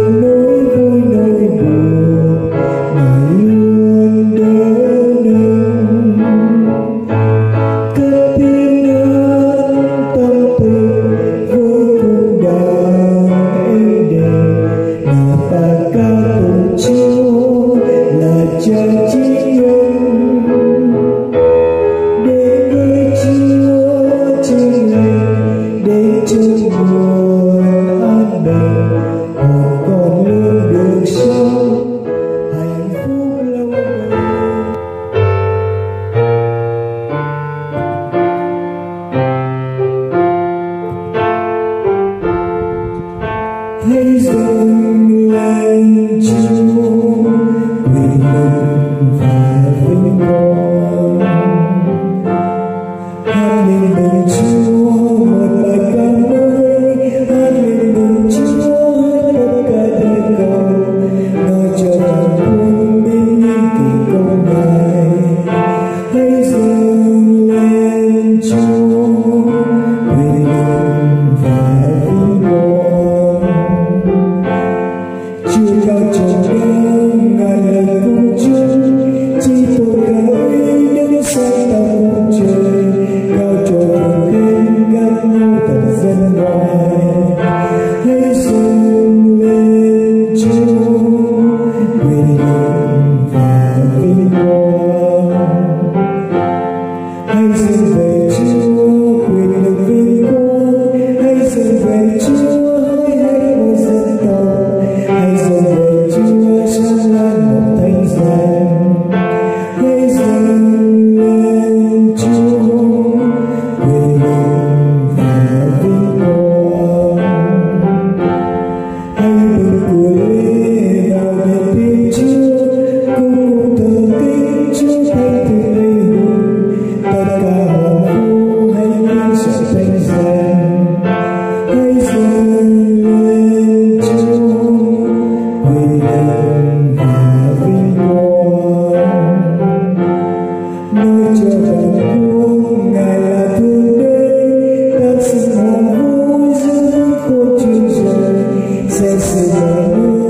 hãy dâng lên Chúa quyền lực và vinh quang. Hát lên mừng Chúa một bài ca mới, hát lên mừng Chúa tất cả đời cầu, nói cho toàn quân bên những kỳ công Ngài. Hãy dâng lên Chúa quyền lực và vinh quang. Chúa cao trọn vẹn Ngài là công chúng, chỉ tội lỗi đến sáng tạo khắp trời, cao trọn vẹn các nhau tận dân ngoài. Hãy dâng lên Chúa quyền lực và vinh quang. Hãy dâng về Chúa quyền lực vinh quang. Hãy dâng về Chúa hỡi hết mọi dân tộc. Hãy dâng về Chúa sáng lan một thánh danh. Hãy dâng lên Chúa quyền lực và vinh quang. Hãy mừng của lễ vào nhật tin Chúa, cùng thờ kính Chúa thánh thiêng linh hùng. Tất cả hồn vũ hãy kính sợ thánh danh. Hãy dâng lên Chúa quyền lực và vinh quang. Nói cho toàn quân Ngài là Thượng Đế, các sự hồn vũ giữ khôn trên trời, sẽ sự đời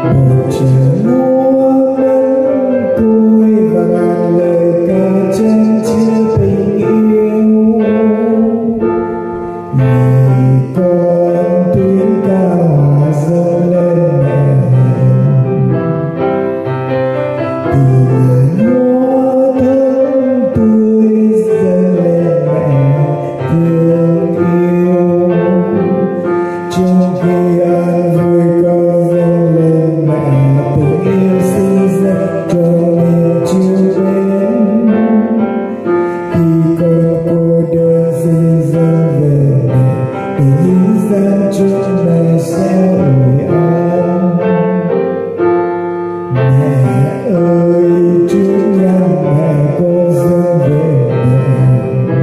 một chiều mùa mến vui và ngàn lời ca chan chứa tình yêu. Vì con tiếng ca hòa dâng lên mẹ, từ ngàn hoa thắm tươi dâng lên mẹ thương yêu. Trong khi an vui con dâng lên mẹ tình yêu sinh ra cho mình chiều đến. Khi con cô đơn dâng dâng về mẹ để những gian trước mẹ sẽ ủi an. Mẹ ơi chút nhang mẹ con dâng về mẹ,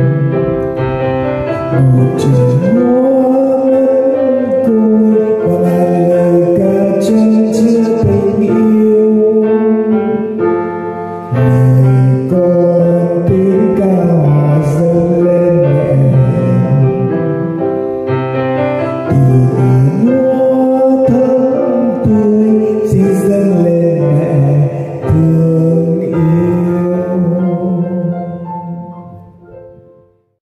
một chiều hoa mến vui và ngàn lời ca chan chứa tình yêu. Vì con tiếng ca hòa dâng lên mẹ, từ